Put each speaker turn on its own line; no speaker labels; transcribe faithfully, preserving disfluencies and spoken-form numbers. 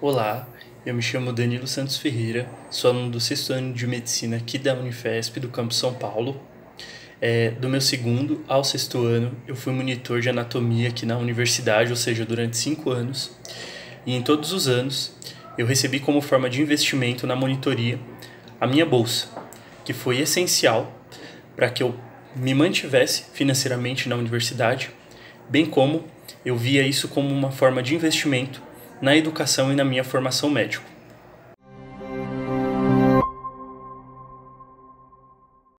Olá, eu me chamo Danilo Santos Ferreira, sou aluno do sexto ano de Medicina aqui da Unifesp, do campus São Paulo. É, do meu segundo ao sexto ano, eu fui monitor de anatomia aqui na universidade, ou seja, durante cinco anos. E em todos os anos, eu recebi como forma de investimento na monitoria a minha bolsa, que foi essencial para que eu me mantivesse financeiramente na universidade, bem como eu via isso como uma forma de investimento na educação e na minha formação médica.